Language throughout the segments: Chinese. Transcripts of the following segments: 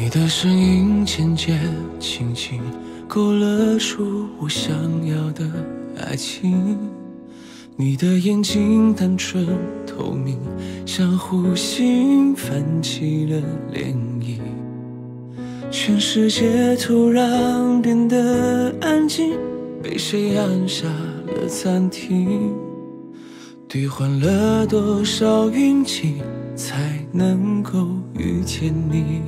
你的声音渐渐清晰，勾勒出我想要的爱情。你的眼睛单纯透明，像湖心泛起了涟漪。全世界突然变得安静，被谁按下了暂停？兑换了多少运气，才能够遇见你？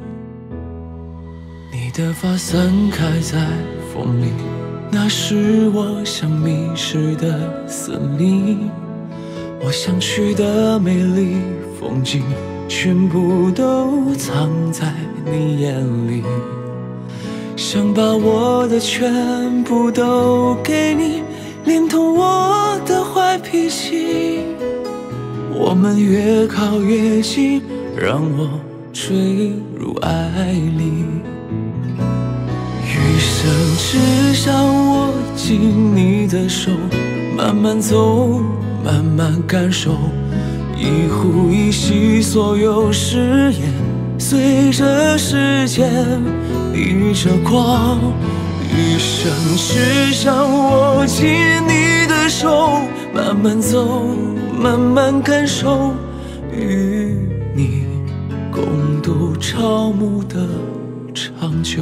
你的发散开在风里，那是我想迷失的森林。我想去的美丽风景，全部都藏在你眼里。想把我的全部都给你，连同我的坏脾气。我们越靠越近，让我坠入爱里。余生只想握紧你的手，慢慢走，慢慢感受，一呼一吸，所有誓言随着时间逆着光。余生只想握紧你的手，慢慢走，慢慢感受，与你共度朝暮的长久。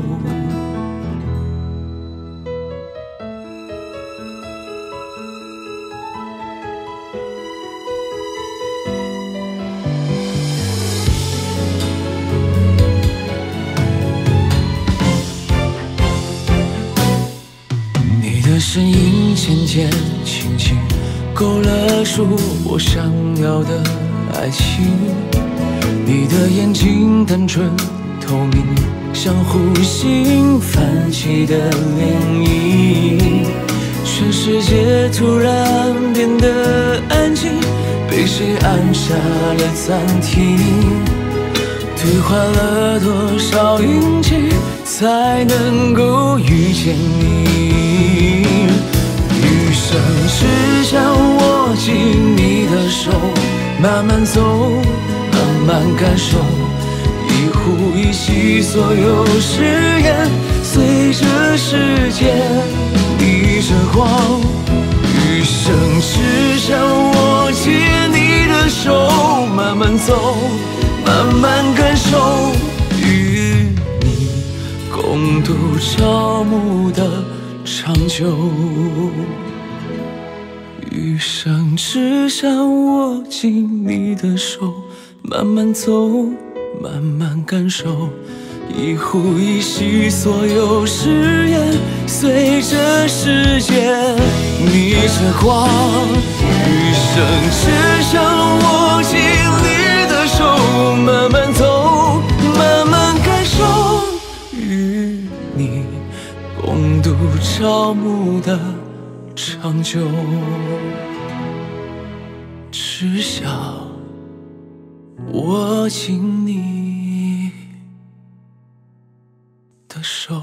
你的声音渐渐清晰，勾勒出我想要的爱情。你的眼睛单纯透明，像湖心泛起的涟漪。全世界突然变得安静，被谁按下了暂停？兑换了多少运气，才能够遇见你？余生只想握紧你的手，慢慢走，慢慢感受，一呼一吸，所有誓言随着时间逆着光。余生只想握紧你的手，慢慢走，慢慢感受，与你共度朝暮的长久。余生只想握紧你的手，慢慢走，慢慢感受，一呼一吸，所有誓言随着时间逆着光。余生只想握紧你的手，慢慢走，慢慢感受，与你共度朝暮的长久。只想握紧你的手。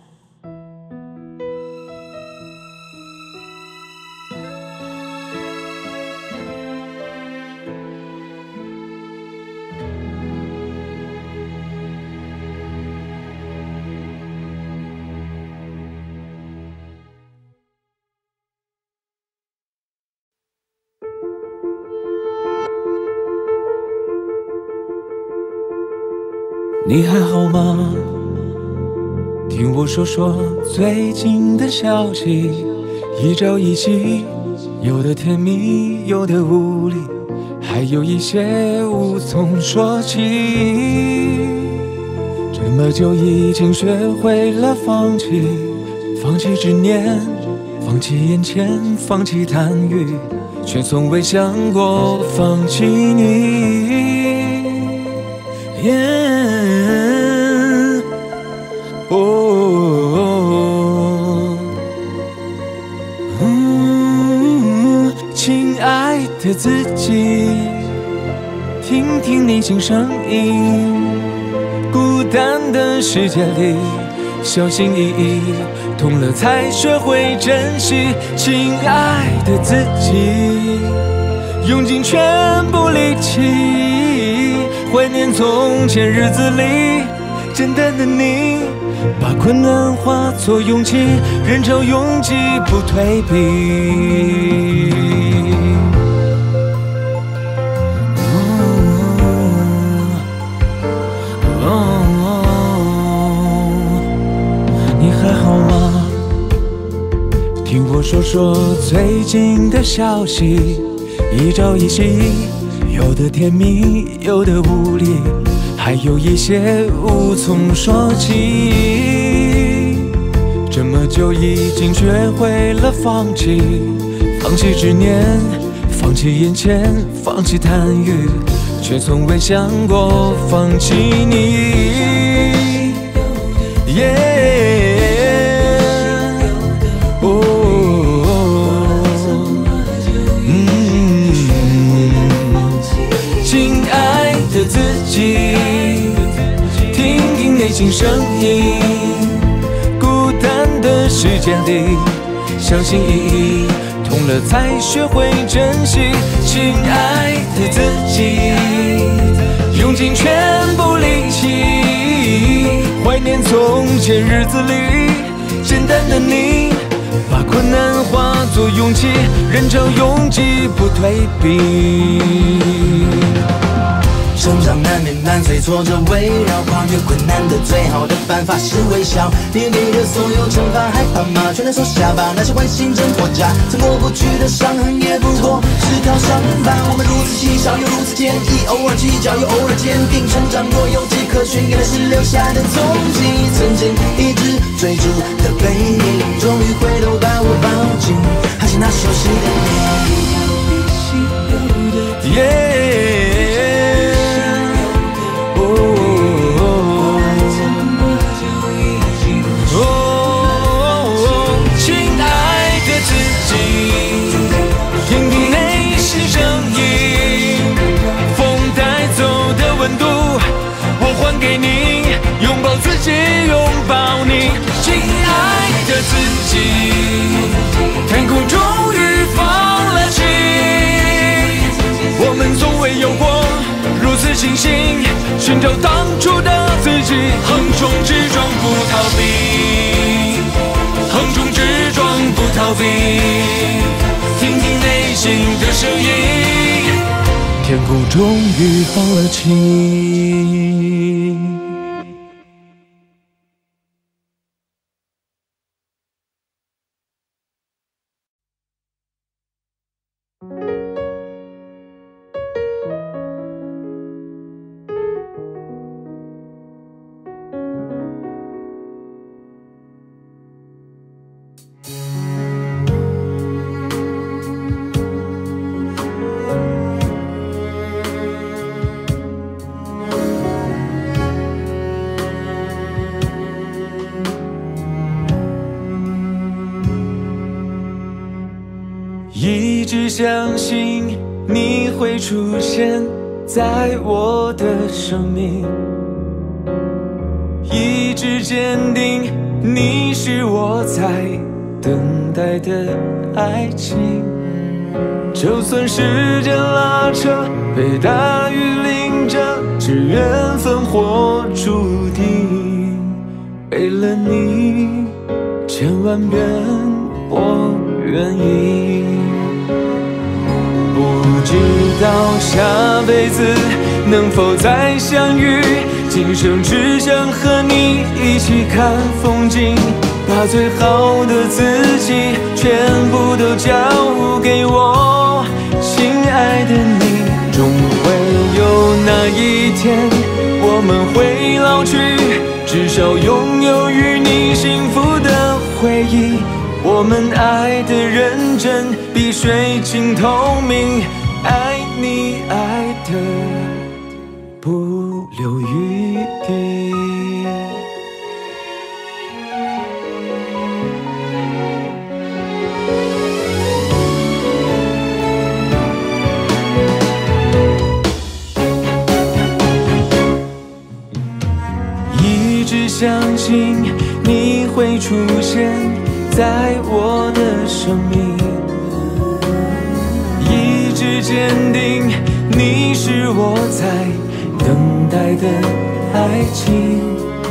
你还好吗？听我说说最近的消息，一朝一夕，有的甜蜜，有的无力，还有一些无从说起。这么久已经学会了放弃，放弃执念，放弃眼前，放弃贪欲，却从未想过放弃你。亲爱的自己，听听内心声音，孤单的世界里，小心翼翼，痛了才学会珍惜。亲爱的自己，用尽全部力气，怀念从前日子里简单的你，把困难化作勇气，人潮拥挤不退避。你还好吗？听我说说最近的消息，一朝一夕，有的甜蜜，有的无力，还有一些无从说起。这么久已经学会了放弃，放弃执念，放弃眼前，放弃贪欲，却从未想过放弃你。亲爱的自己，听听内心声音，孤单的时间里，小心翼翼，痛了才学会珍惜。亲爱的自己，用尽全部力气，怀念从前日子里，简单的你，把困难化作勇气，人潮拥挤不退避。 成长难免伴随挫折围绕，跨越困难的最好的办法是微笑。你给的所有惩罚害怕吗？全能收下吧，那些坏心真破渣，曾过不去的伤痕也不过是条伤疤。我们如此细小又如此坚毅，偶尔计较又偶尔坚定。成长若有迹可循，原来是留下的踪迹。曾经一直追逐的背影，终于回头把我抱紧，还是那熟悉的你。 给你拥抱自己，拥抱你，亲爱的自己。天空终于放了晴，我们从未有过如此清醒，寻找当初的自己，横冲直撞不逃避，横冲直撞不逃避，听听内心的声音，天空终于放了晴。一直相信你会出现在我的生命，一直坚定你是我在等待的爱情。就算时间拉扯，被大雨淋着，只缘分或注定。为了你，千万遍我愿意。不知道下辈子能否再相遇，今生只想和你一起看风景，把最好的自己全部都交给我。亲爱的你，终会有那一天，我们会老去，至少拥有与你幸福的回忆。我们爱的认真，比水晶透明，爱你爱的不留余地。一直相信你会出现在我的生命，一直坚定你是我在等待的爱情。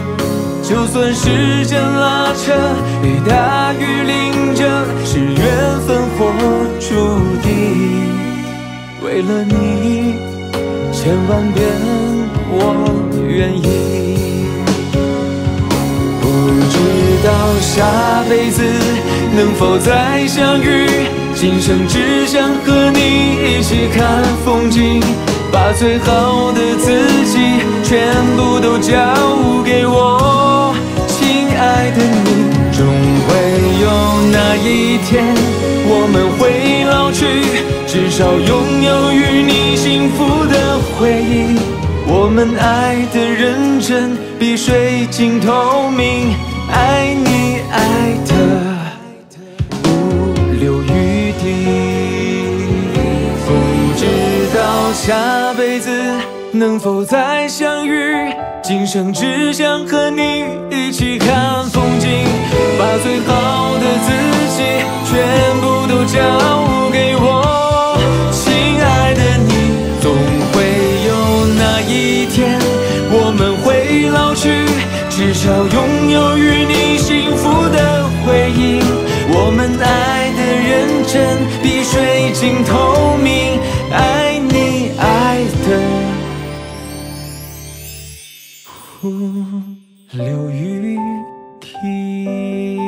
就算时间拉扯，也大雨淋着，是缘分或注定。为了你，千万遍我愿意。不知道下辈子能否再相遇，今生只想和你一起看风景，把最好的自己全部都交给我。亲爱的你，终会有那一天，我们会老去，至少拥有与你幸福的回忆。我们爱的认真，比水晶透明，爱你爱的不留余地。不知道下辈子能否再相遇，今生只想和你一起看风景，把最好的自己全部都交给我。亲爱的你，总会有那一天，我们会老去，至少拥有与你幸福的回忆。我们爱的认真，比水晶透明，爱你爱的不留余地。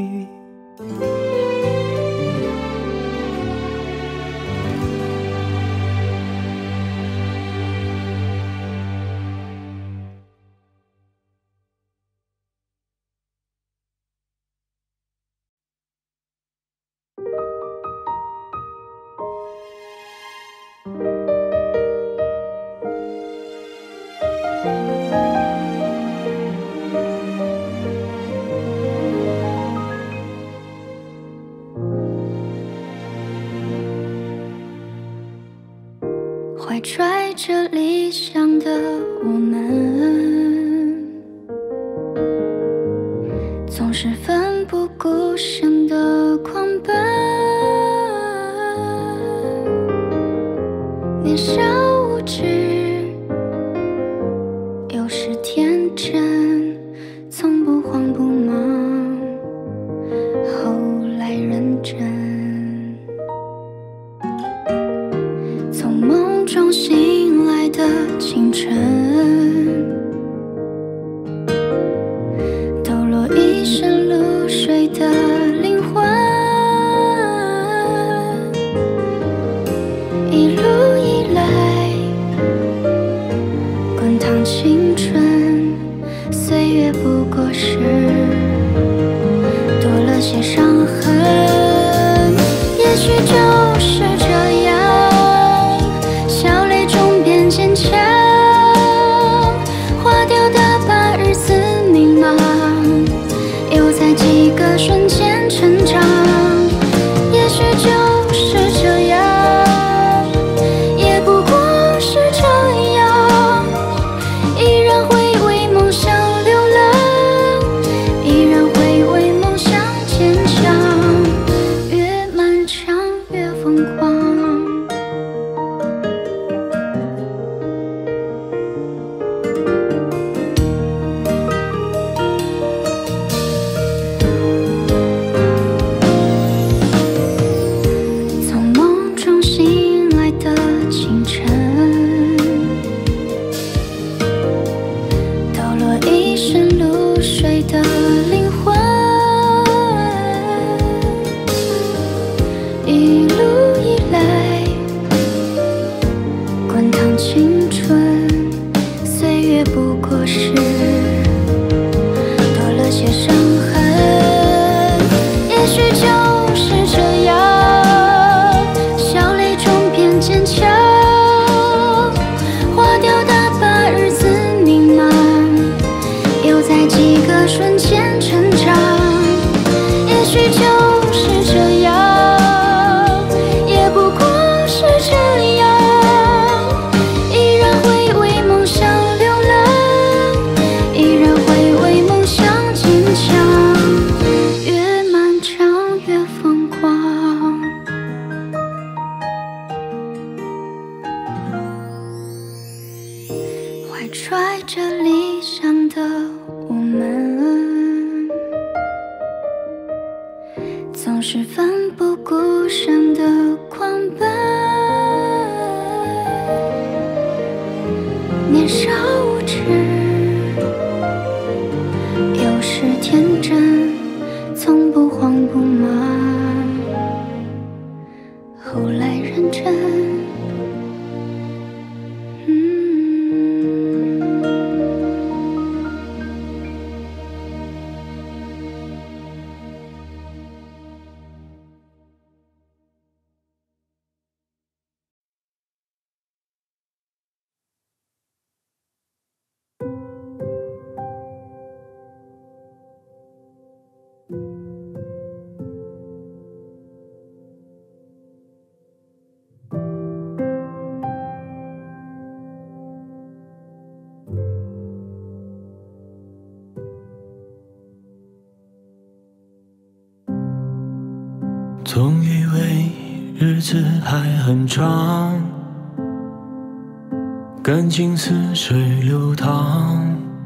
怀揣着理想的我们，总是奋不顾身的狂奔。年少无知，有时天真，从不慌不忙，后来认真。从梦中醒来的清晨，抖落一身露水的灵魂，一路以来滚烫青春，岁月不过是多了些伤痕，也许就是这样，坚强，花掉的把日子迷茫，又在几个瞬间成长。也许就是这样，也不过是这样，依然会为梦想流浪，依然会为梦想坚强，越漫长越疯狂。怀揣着理想的我们。 少无知，有时天真，从不慌不忙，后来认真。 总以为日子还很长，感情似水流淌，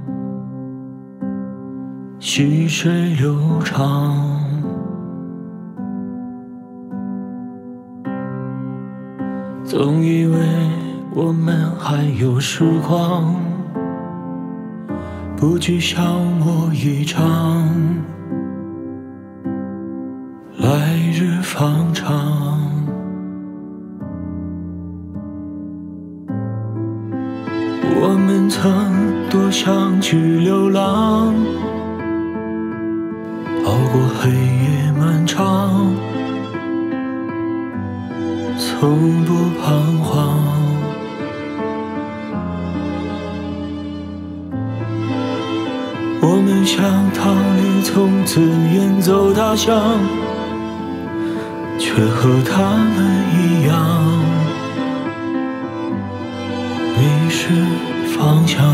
细水流长。总以为我们还有时光，不惧消磨一场，来日方长。我们曾多想去流浪，熬过黑夜漫长，从不彷徨。我们想逃离，从此远走他乡，却和他们一样迷失方向。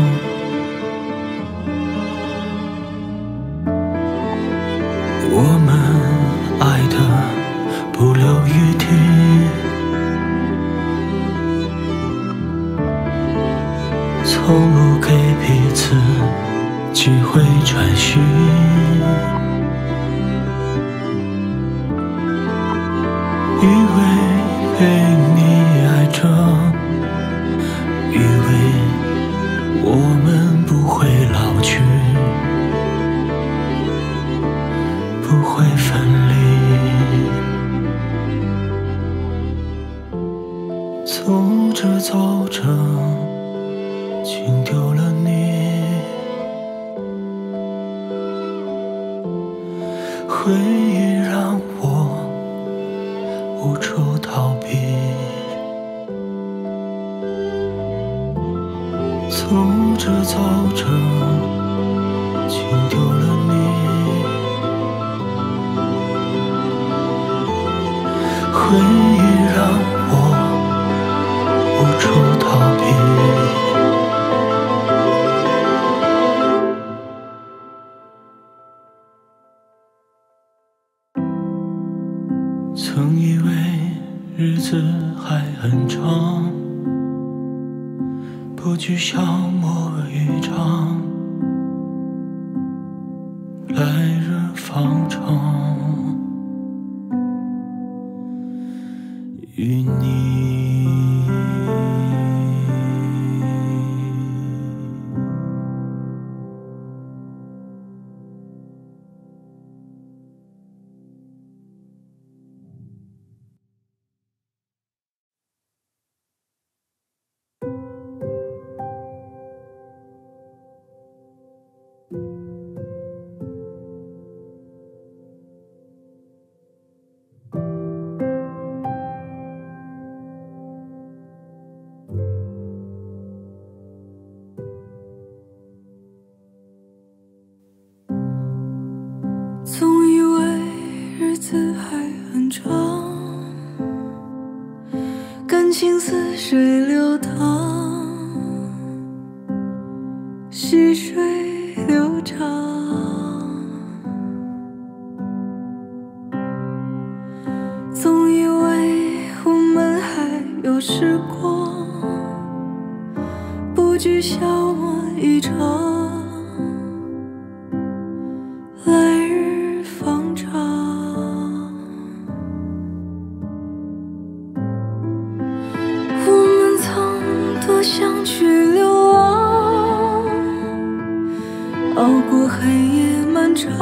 我们爱得不留余地，从不给彼此机会喘息。以为被你爱着，以为我们不会老去，不会分离。走着走着，竟丢了你，回忆让我无处逃避。走着走着，竟丢了你，回忆让我无处逃避。曾以为日子还很长，不惧消磨一场，来日方长。与你总以为日子还很长，感情似水流淌，细水流长。总以为我们还有时光，不惧消磨一场，来日方长。我们曾多想去流浪， 黑夜漫长，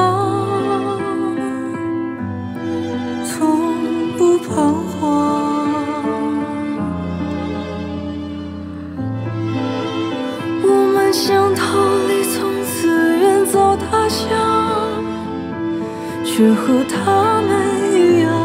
从不彷徨。我们想逃离，从此远走他乡，却和他们一样。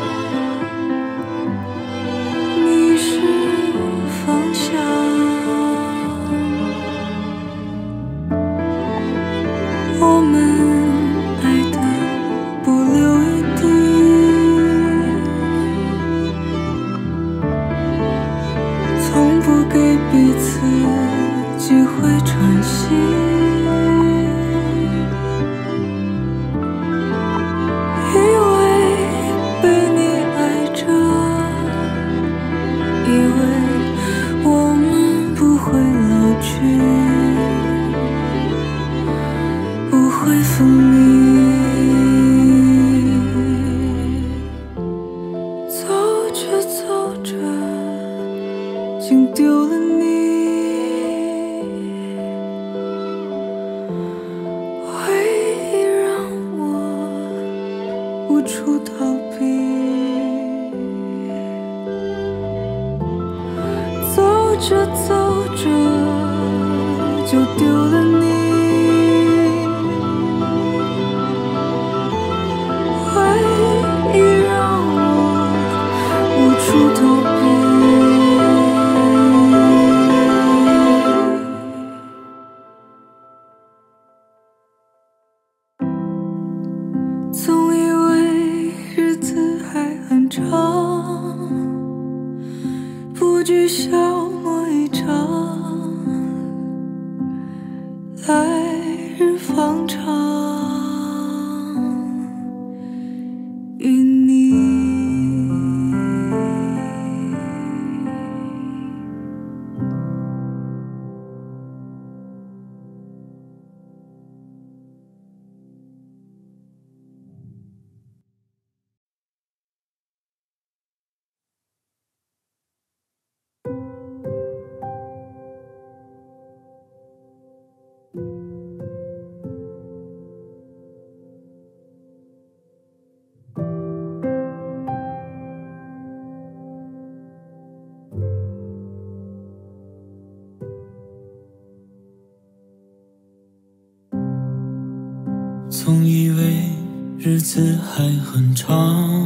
总以为日子还很长，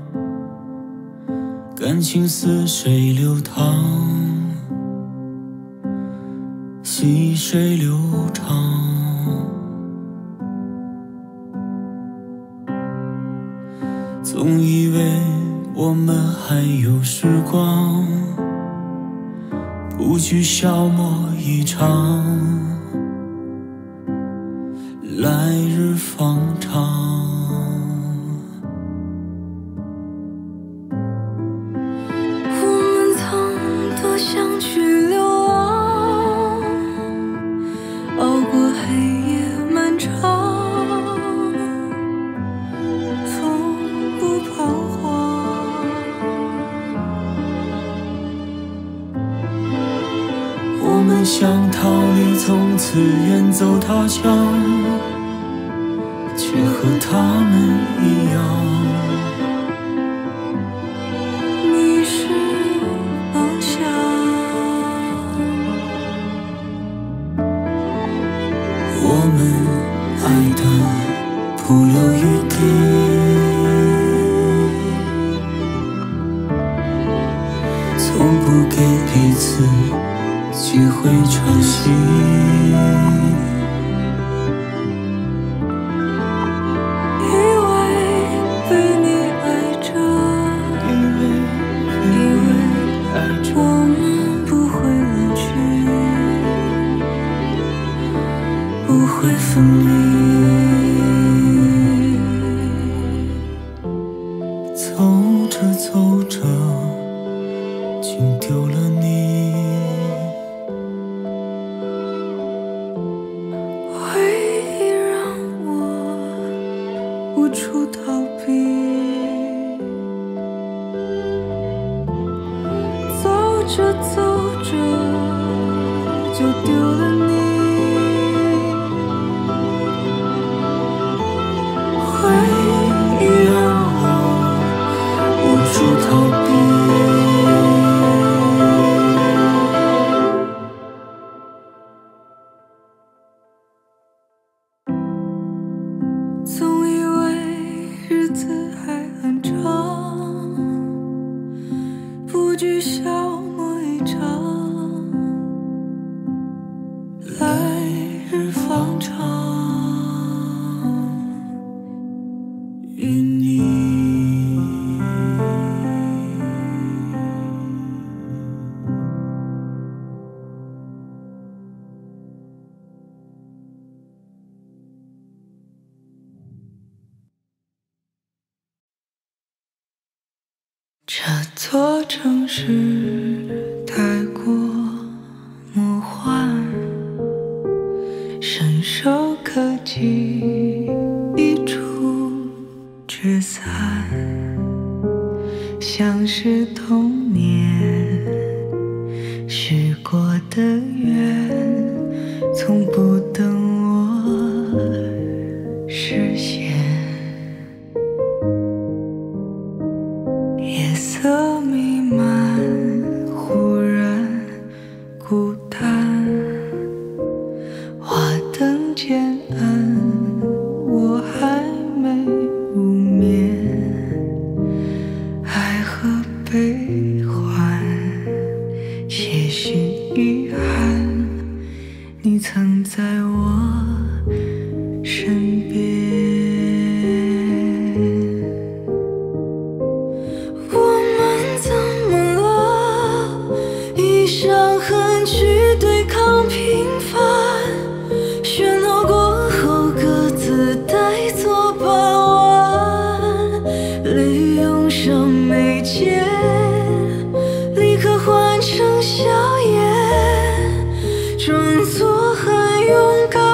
感情似水流淌，细水流长。总以为我们还有时光，不去消磨一场来日方长。 我们曾多想去流浪，熬过黑夜漫长，从不彷徨。 我们想逃离，从此远走他乡，却和他们一样。 你是方向， 我们爱的不留余地，从不给彼此机会喘息。走着走着，竟丢了你。 回忆让我无处逃避，走着走着就丢了你。 子还很长，不拘消磨一场，来日方长，与你。这座城市太过魔幻，伸手可及，一触却散，像是童年许过的愿，从不等我实现。夜色弥漫，忽然孤单，花灯渐暗，我还没入眠，爱和悲欢，些许遗憾，你曾在我身边。伤痕去对抗平凡，喧闹过后各自带作傍晚，泪涌上眉间，立刻换成笑颜，装作很勇敢。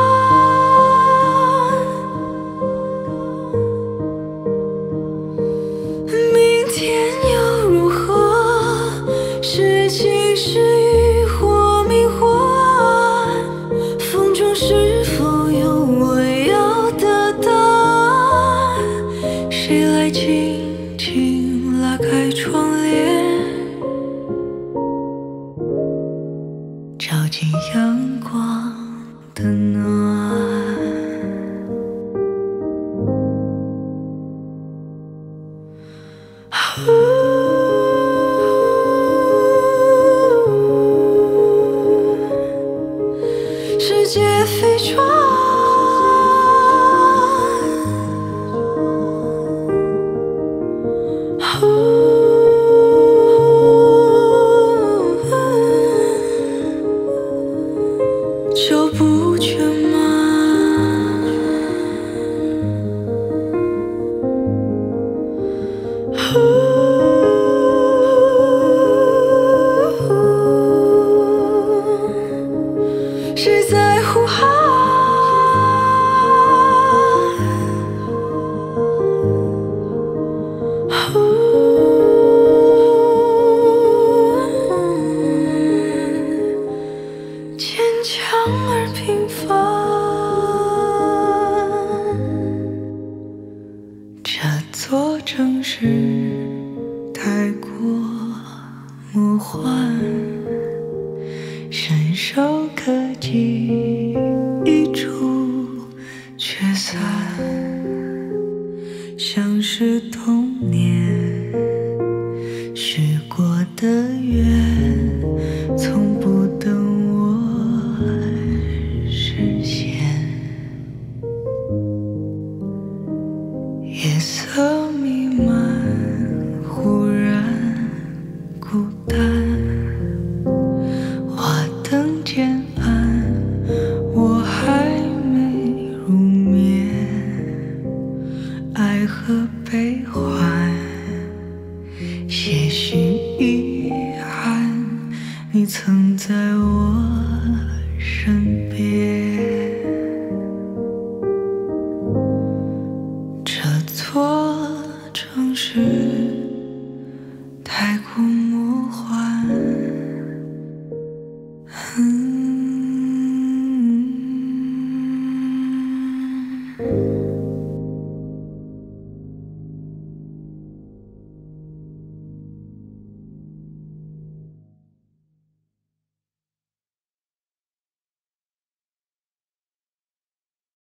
明天又如何？是晴是雨或明或暗，风中是否有我要的答案？谁来轻轻拉开窗帘，照进阳光的暖。世界飞船，脚步却慢，谁在呼喊？坚强而平凡，这座城市太过魔幻，伸手可及，一触却散，像是童年许过的愿，从不等我实现。夜色弥漫，忽然孤单，花灯渐暗，我还没入眠，爱和悲欢，些许遗憾，你曾在我